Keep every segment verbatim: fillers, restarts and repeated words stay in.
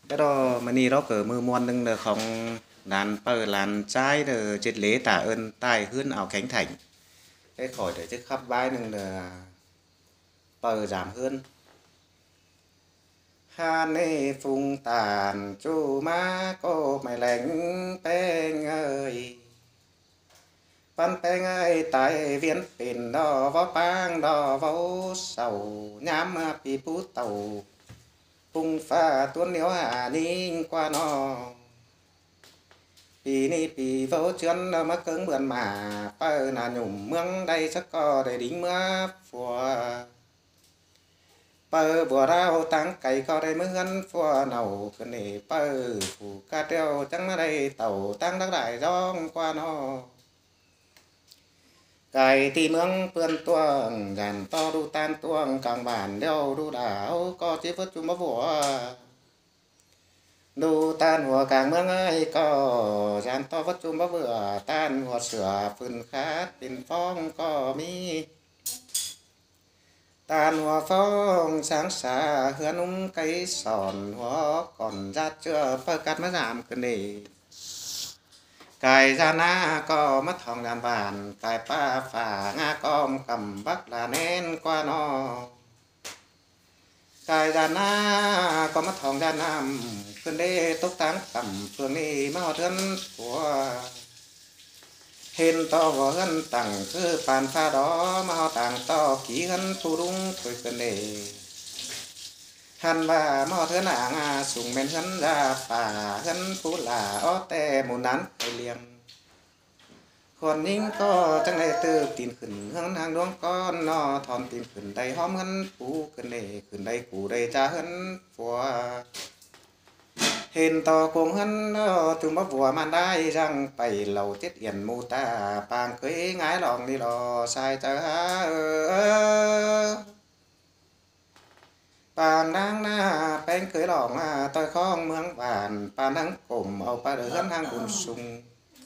cái đó mà ni đó cỡ mưa muôn nâng là không đàn bờ làn trái được chết lễ tạ ơn tài hơn ảo khánh thành cái khỏi để chứ khắp vai nâng là bờ giảm hơn han nê phung tàn chu má cô mày lạnh beng ơi văn beng ơi tại viên pin đo vó bang đo vó sầu nhám pi pú tàu phung pha tuôn nếu hà ninh qua nó pì ni pì vỗ chuyên mất cứng bươn mà bơ là nhủm mương đây chắc có để đính mưa phùa bơ bùa rau tăng cày có đây mướn phùa nầu cái này bơ phủ ca treo chẳng ở đây tàu tăng đắc đại giông qua nó cày thì mương vươn tuồng dàn to đu tan tuồng càng bản đeo đu đảo có chế vớt chung bó vua đu tan hùa càng mương ấy có dàn to vất chung bó vừa tan hùa sửa phun khát tình phong có mi tàn hoa phong sáng xả hứa nung cây sòn hoa còn ra chưa phơ cắt mất giảm cân đề cài ra na có mất hồng đàn bàn cài pa phà nga com cầm bắc là nên qua nó cài ra na có mất hồng đàn nam cân đề tốc táng cầm phương đi mau thân của hên to vào hân tặng cứ bàn pha đó mau tặng to ký hân phu đúng thôi cần để hân và mau thứ nàng à sùng men hân ra phà hân phu là ó tè một nán phải liềm còn nín có chẳng này từ tin khẩn hân hàng đuông con nó thòn tin khẩn đầy hóm hân phu cần để khẩn đầy củ đầy cha hân phùa hên to cùng hân chúng bắp vua man đai rằng bảy lầu tiết yển mù ta bàng cưới ngái lòng đi lò sai chờ ha bàng đang na bén cưới lòng tôi không mương bàn bàn đang cùng ở ba đứa hân hang bùn sung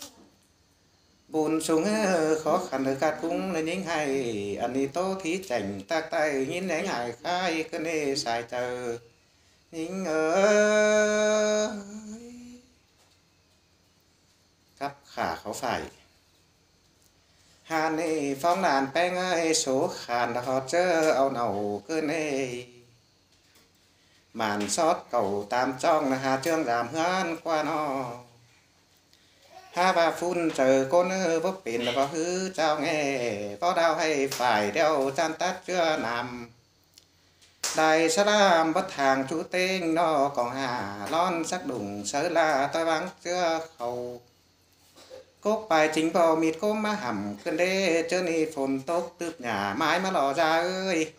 bùn sung khó khăn được cát cũng nên những hay anh đi tô thí chảnh tác tay nhìn lấy ngài khai cái nê sai chờ nín ơi cấp khả khó phải hà nê phong đàn beng ơi số khàn đã họ chơ ao nầu cơ nê màn sót cầu tam trong là hà trương giảm hân qua nó ha ba phun chờ con ơ vấp pin là có hứ trao nghe có đau hay phải đeo chan tát chưa nằm đại sa lam bất hàng chú tên nó còn hà lon sắc đùng sớ là tôi vắng chưa khẩu cốt bài chính vào mịt cố má hầm cơn đê chớ ni phồn tốt tướp nhà mãi má lò ra ơi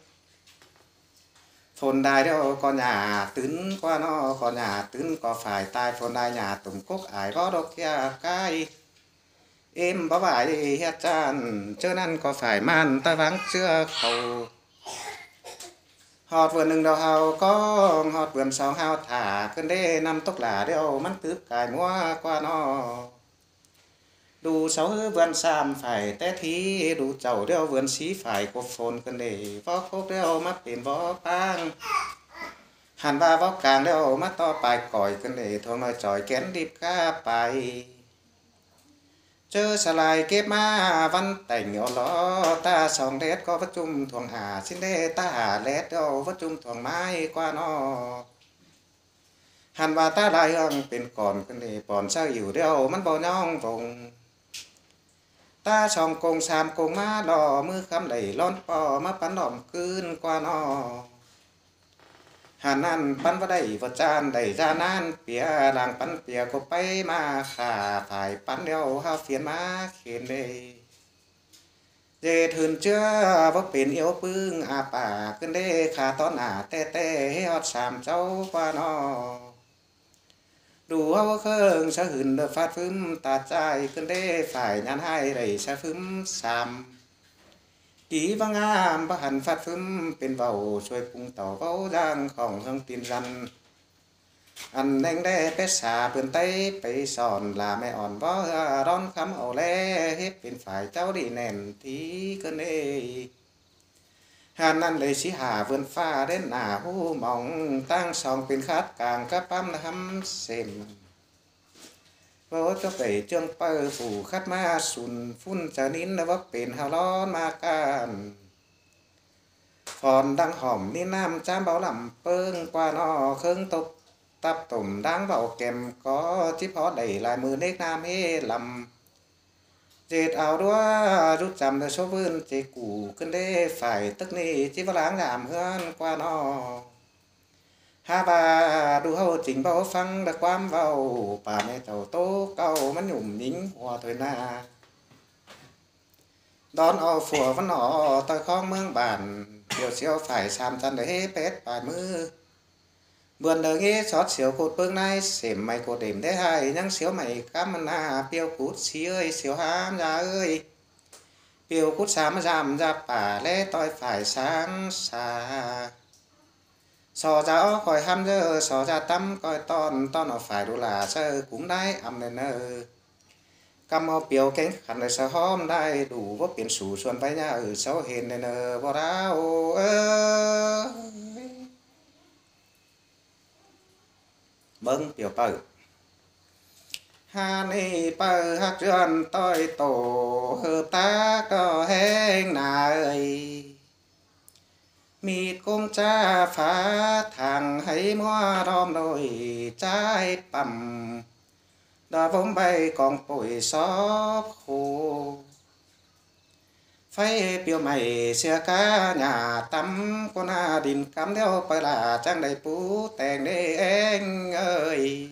phồn đài đâu có nhà tứ qua nó có nhà tứ có phải tai phồn đài nhà tùng cốc ải vó đốc kia cái em bó bài đi hết chan chớ năn có phải man tôi vắng chưa khẩu họt vườn đừng đầu hào có họt vườn sòng hào thả cơn đê năm tốc là đeo mắn tướp cài mua qua nó đủ sáu vườn sam phải té thí đủ chậu đeo vườn xí phải cột phồn cơn đê vó cốc đeo mắt biển vó bang hàn ba vó càng đeo mắt to bài còi cơn đê thôi mà tròi kén điệp ca bài chớ xà lại kếp ma văn tỉnh ở đó ta sòng đét có vất chung thuồng hà xin đê ta hà lét đâu vất chung thuồng mai qua nó hàn và ta lại hăng bên còn cái này còn sao hiểu đeo mắt vào nhong vùng ta sòng cùng sam cùng má đỏ mưa khăm đẩy lon pò má bắn đỏm cơn qua nó hàn ăn bắn vào đây vào chan đẩy ra nan pía làng bắn pía có bay mà khả phải bắn đeo hao phiền má khiến đây dê thường chưa vấp biển yếu bưng à bà cơn đê khả tón à tê tê hót sàm cháu qua nó đủ hao khương sa hừn được phát phím tạt trai cơn đê phải nhắn hai đẩy sa phím sàm ký vang am bác hẳn phát phím bên vào xuôi cung tàu vấu giang khổng hương tin răn anh anh đê bế xà bươn tay bế sòn là mẹ òn vó đón khám ổ lê hết bên phải cháu đi nền tí cơn đê hà nan lấy sĩ hà vườn pha đến nà hu mỏng tăng sòng pin khát càng các băm hăm xem vô cho bảy chương pơ phủ khát ma sùn phun trở nín nó vấp bền hào lo ma can còn đang hòm đi nam chám báo làm pương qua nó khương tục tập tùm đang vào kèm có chip họ đẩy lại mưa nết nam hê lầm dệt áo đua rút chầm được số vươn chế củ cân đê phải tức ni chỉ vào láng làm hơn qua nó ha bà đủ hậu chỉnh bao phăng đã quam vào bà mẹ tàu tố câu mắt nhủm nhính hòa thời na đón ở phùa vẫn nọ tôi không mương bản điều siêu phải xàm chân để pét bài mưa buồn đời nghe xót xíu cột bưng này xỉm mày cột đêm thế hai nhăng xíu mày cam na piêu cút xí ơi xíu ham ra ơi piêu cút xám giảm ra bà lẽ tôi phải sáng xa sò ra khỏi ham giờ sò ra tắm coi ton ton nó phải đủ là sơ cũng đáy âm nên nơ cầm ao piêu cánh khăn đời sơ hôm đây đủ vô biển sủ xuân vai nhà ở sáu hiền nên nơ vô đau ơi mừng piêu bờ hà ni bờ hắc rươn tôi tổ hợp tác có hẹn này mi công cha phá thằng hay mua đom đôi trái bầm đã vốn bay còn bụi xóp khô phải biểu mày xưa cá nhà tắm con à đình cắm theo phải là trang đầy phú tèn đê anh ơi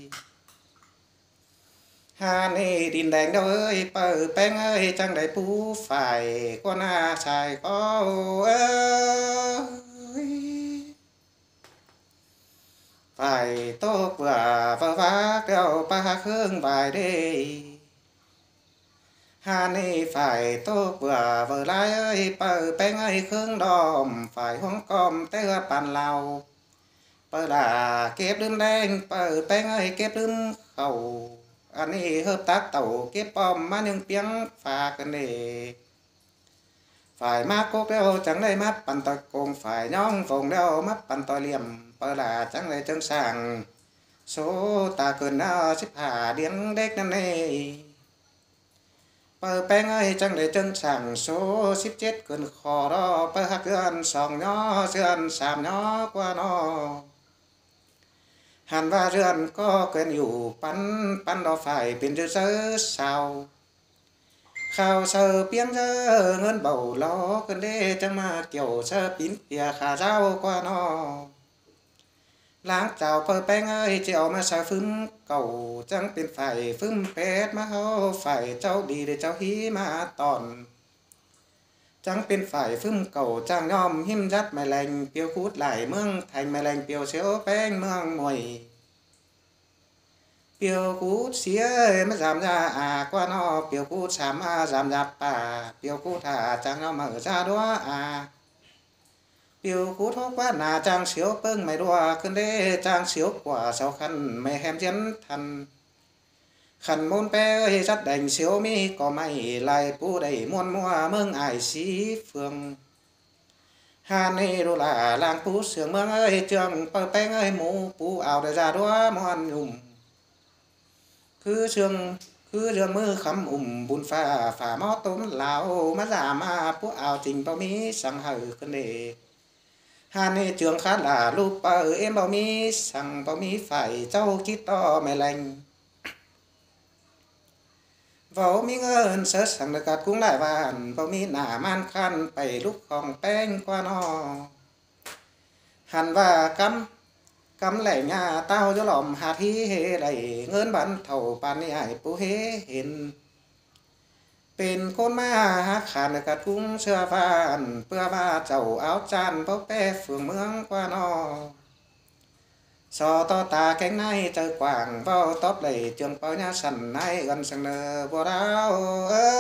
hà ni đình đèn đâu ơi bờ beng ơi trang đầy phú phải con à xài có ơi phải tốt vừa vơ vác đeo ba hương vài đê hà ni phải tốt vừa vơ lái ơi bờ beng ơi khương đòm phải hoang com té bàn lào bờ là kép đêm đen bờ beng ơi kép đêm khẩu anh ấy hợp tác tàu kép bom má nhưng tiếng pha cần đề phải mát cốt đeo chẳng đây mắt bàn tỏi cùng phải nhong vùng đeo mắt bàn tỏi liềm bờ là chẳng đây chân sàng số ta cần nó xếp hà điếng đếch năm nay bờ beng ơi chẳng để chân sàng số xếp chết cơn khó đó bờ hắc gân sòng nhỏ gân sàm nhỏ qua nó hàn và rươn có quenอยู่ปั้นปั้นđó phải biến rư sơ sao khao sơ biến rơ ngân bầu lo cơn đê chẳng mà kiểu sơ pín tìa khả rau qua nó láng chào bờ beng ơi chiều mà sao phím cầu chẳngเป็นphải phím pet mà hao phải cháu đi để cháu hí mà tòn chẳngเป็นphải phím cầu chẳng nhom him dắt mày lành piêu cút lại mương thành mày lành piêu xéo beng mương mùi piêu cút xía mà giảm ra à qua nó piêu cút sám à giảm ra à piêu cút à chẳng nó mở ra đó à piêu cút hốc quá nà chẳng xíu bưng mày đùa cơn đê chẳng xíu quả sao khăn mày hèm chén thần khăn môn pe ơi dắt đành xíu mi có mày lại pu đầy muôn mua mương ải xí phương hà ni đô là làng pu sương mương ơi trường bờ beng ơi mù pu ảo để ra đó muôn nhung cứ sương cứ rương mưa khắm ủng bùn pha phà mót tốn lão má giả ma pu ảo trình bao mi sang hở cơn đề hà ni trường khá là lúc bờ em bao mi sang bao mi phải châu chít to mày lành vào mi ngân sớ sang được gạt cũng lại vàn vào mi nả man khăn bảy lúc còn beng qua nó hàn và cắm cắm lẻ nhà tao cho lòm hạt hí hê đầy ngơn bắn thầu bàn ni hải pu hê hìnhเป็นคนมาหาขานกระทุ้งเสื้อผ้านเพื่อว่าเจ้าเอาจานเพราะแป้ฝืนเมืองกว่าน้อสอต่อตาแข็งในเจอกว่างเฝ้าตบไหลเจืองเป้าหน้าสั่นในกันสังเนอบ่ดาวเอ้